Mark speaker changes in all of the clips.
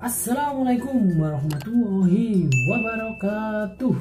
Speaker 1: Assalamualaikum warahmatullahi wabarakatuh.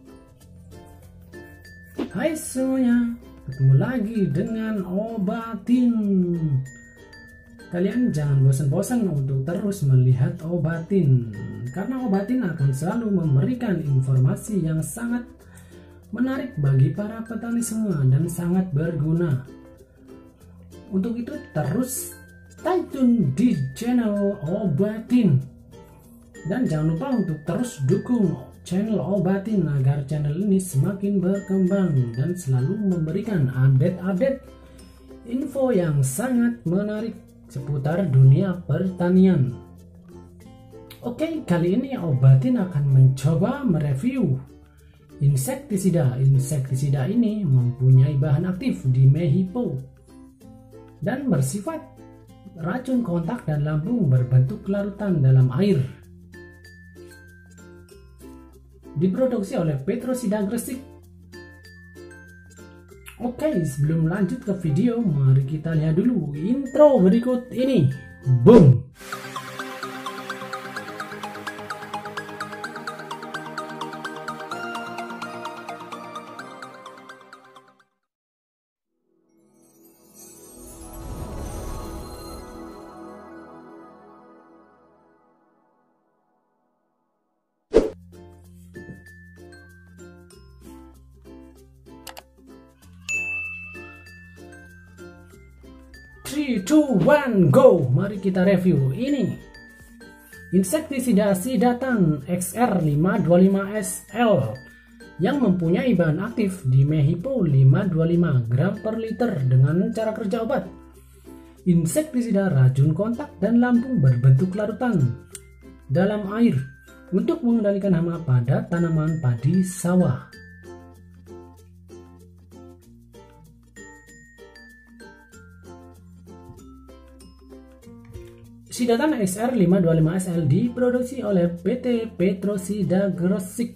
Speaker 1: Hai semuanya, ketemu lagi dengan Obatin. Kalian jangan bosan-bosan untuk terus melihat Obatin, karena Obatin akan selalu memberikan informasi yang sangat menarik bagi para petani semua dan sangat berguna. Untuk itu terus stay tune di channel Obatin, dan jangan lupa untuk terus dukung channel Obatin agar channel ini semakin berkembang dan selalu memberikan update-update info yang sangat menarik seputar dunia pertanian. Oke, kali ini Obatin akan mencoba mereview insektisida. Insektisida ini mempunyai bahan aktif dimehipo dan bersifat racun kontak dan lambung berbentuk larutan dalam air. Diproduksi oleh Petrosida Gresik. Oke, sebelum lanjut ke video, mari kita lihat dulu intro berikut ini. Boom! Three, two, one, go! Mari kita review ini. Insektisida Sidatan XR525SL yang mempunyai bahan aktif dimehipo 525 gram per liter dengan cara kerja obat. Insektisida racun kontak dan lambung berbentuk larutan dalam air untuk mengendalikan hama pada tanaman padi sawah. Sidatan XR525SL diproduksi oleh PT Petrosida Gresik.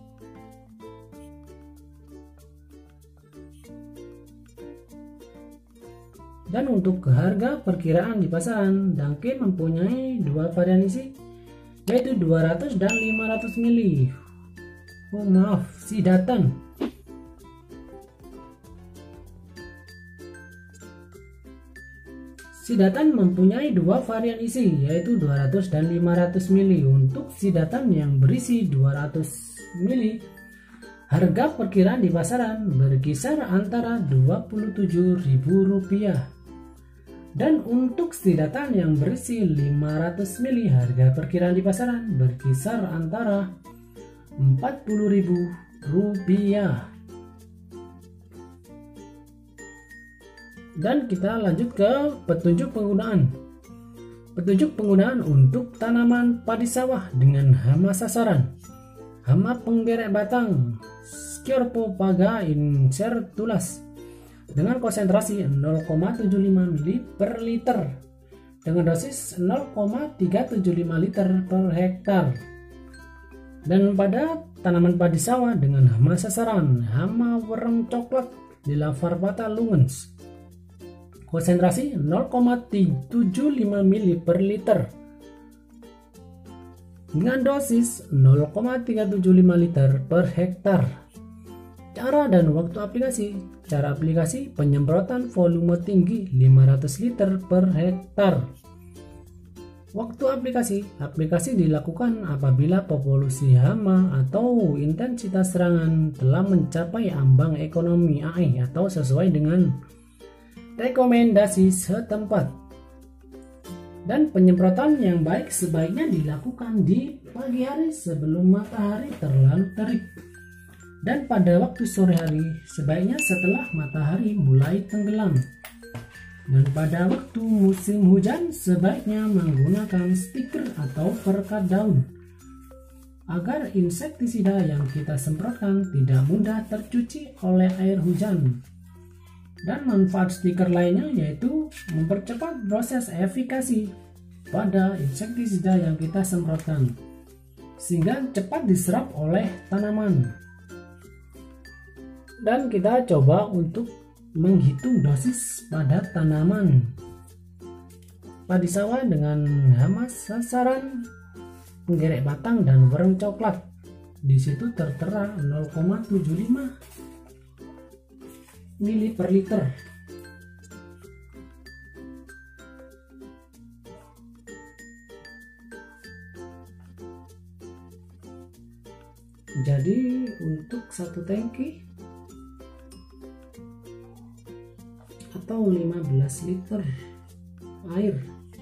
Speaker 1: Dan untuk harga perkiraan di pasaran, Dangke mempunyai dua varian isi, yaitu 200 dan 500 ml. Oh maaf, Sidatan. Sidatan mempunyai dua varian isi, yaitu 200 dan 500 ml. Untuk Sidatan yang berisi 200 ml, harga perkiraan di pasaran berkisar antara Rp27.000. Dan untuk Sidatan yang berisi 500 ml, harga perkiraan di pasaran berkisar antara Rp40.000. Dan kita lanjut ke petunjuk penggunaan. Petunjuk penggunaan untuk tanaman padi sawah dengan hama sasaran. Hama penggerek batang Sciorpopaga incertulas dengan konsentrasi 0,75 ml per liter dengan dosis 0,375 liter per hektar. Dan pada tanaman padi sawah dengan hama sasaran, hama worm coklat Dilavarvata lungens, konsentrasi 0,75 ml per liter dengan dosis 0,375 liter per hektar. Cara dan waktu aplikasi. Cara aplikasi penyemprotan volume tinggi 500 liter per hektar. Waktu aplikasi. Aplikasi dilakukan apabila populasi hama atau intensitas serangan telah mencapai ambang ekonomi AI atau sesuai dengan rekomendasi setempat. Dan penyemprotan yang baik sebaiknya dilakukan di pagi hari sebelum matahari terlalu terik, dan pada waktu sore hari sebaiknya setelah matahari mulai tenggelam. Dan pada waktu musim hujan sebaiknya menggunakan stiker atau perekat daun agar insektisida yang kita semprotkan tidak mudah tercuci oleh air hujan. Dan manfaat stiker lainnya yaitu mempercepat proses efikasi pada insektisida yang kita semprotkan sehingga cepat diserap oleh tanaman. Dan kita coba untuk menghitung dosis pada tanaman. padi sawah dengan hama sasaran, penggerek batang dan wereng coklat. Di situ tertera 0,75 mili per liter. Jadi untuk satu tangki atau 15 liter air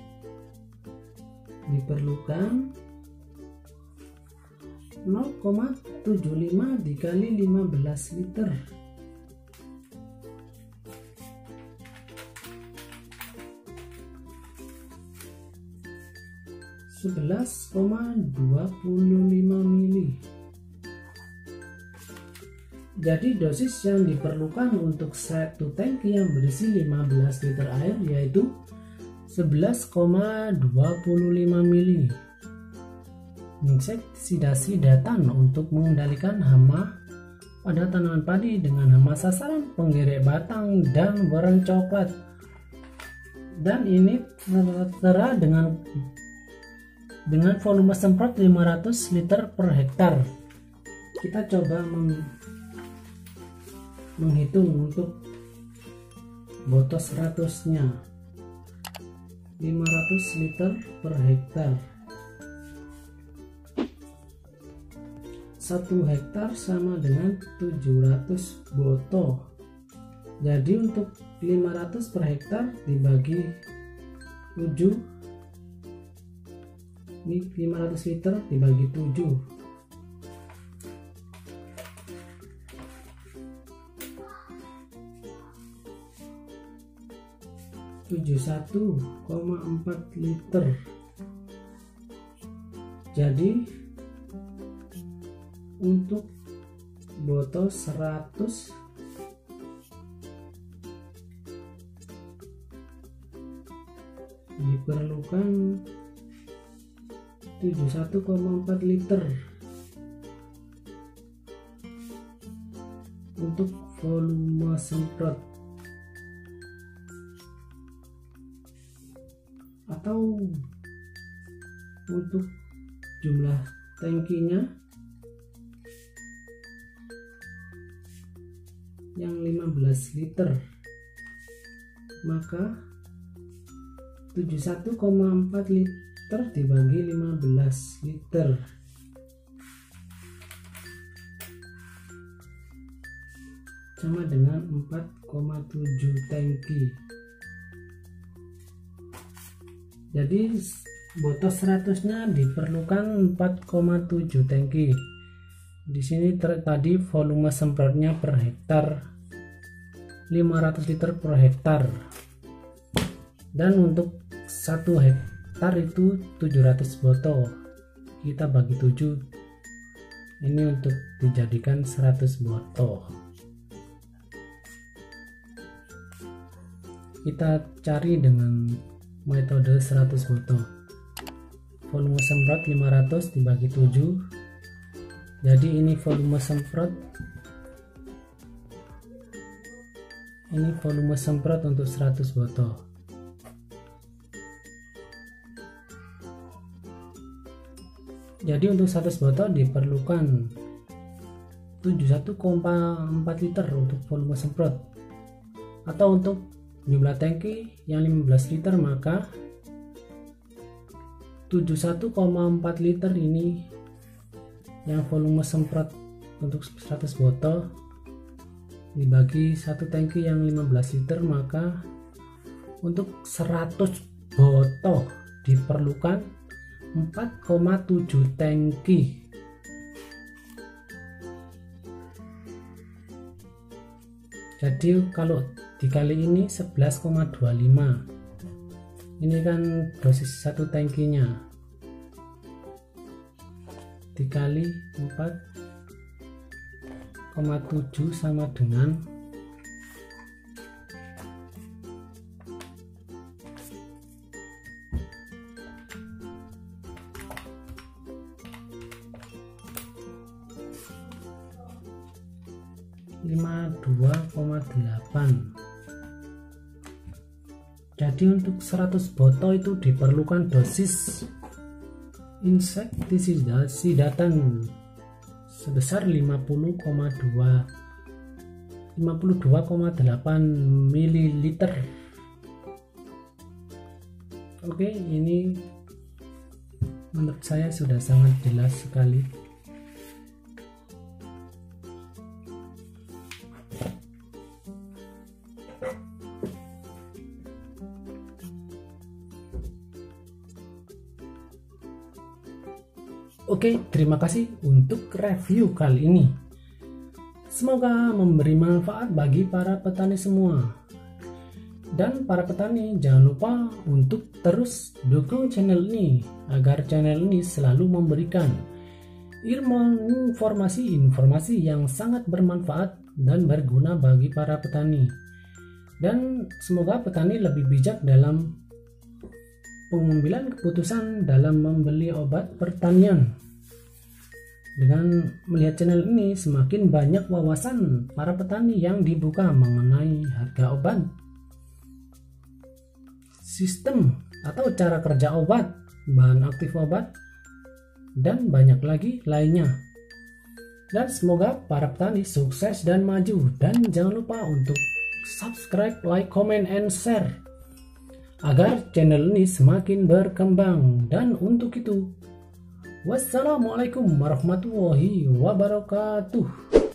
Speaker 1: diperlukan 0,75 dikali 15 liter. (11,25 mili). Jadi dosis yang diperlukan untuk satu tangki yang berisi 15 liter air yaitu 11,25 mili. Insektisida sidatan untuk mengendalikan hama pada tanaman padi dengan hama sasaran, penggerek batang dan wereng coklat. Dan ini tertera dengan volume semprot 500 liter per hektar. Kita coba menghitung untuk botos 100-nya. 500 liter per hektar. 1 hektar sama dengan 700 botol. Jadi untuk 500 per hektar dibagi 7, ini 500 liter dibagi 7. 71,4 liter. Jadi untuk botol 100 diperlukan 71,4 liter untuk volume semprot. Atau untuk jumlah tangkinya yang 15 liter, maka 71,4 liter dibagi 15 liter sama dengan 4,7 tangki. Jadi botol 100-nya diperlukan 4,7 tangki. Di sini tadi volume semprotnya per hektar 500 liter per hektar. Dan untuk 1 hektar itu 700 botol. Kita bagi 7. Ini untuk dijadikan 100 botol. Kita cari dengan metode 100 botol. Volume semprot 500 dibagi 7. Jadi ini volume semprot. Ini volume semprot untuk 100 botol. Jadi untuk 100 botol diperlukan 71,4 liter untuk volume semprot. Atau untuk jumlah tangki yang 15 liter maka 71,4 liter ini yang volume semprot untuk 100 botol dibagi 1 tangki yang 15 liter, maka untuk 100 botol diperlukan 4,7 tangki. Jadi kalau dikali ini 11,25. Ini kan dosis 1 tangkinya. Dikali 4,7 sama dengan 52,8. Jadi untuk 100 botol itu diperlukan dosis insektisida sidatan sebesar 52,8 ml. Oke, ini menurut saya sudah sangat jelas sekali. Oke, terima kasih untuk review kali ini. Semoga memberi manfaat bagi para petani semua. Dan para petani jangan lupa untuk terus dukung channel ini agar channel ini selalu memberikan informasi-informasi yang sangat bermanfaat dan berguna bagi para petani. Dan semoga petani lebih bijak dalam pengambilan keputusan dalam membeli obat pertanian. Dengan melihat channel ini, semakin banyak wawasan para petani yang dibuka mengenai harga obat, sistem atau cara kerja obat, bahan aktif obat, dan banyak lagi lainnya. Dan semoga para petani sukses dan maju. Dan jangan lupa untuk subscribe, like, comment, and share agar channel ini semakin berkembang. Dan untuk itu, wassalamualaikum warahmatullahi wabarakatuh.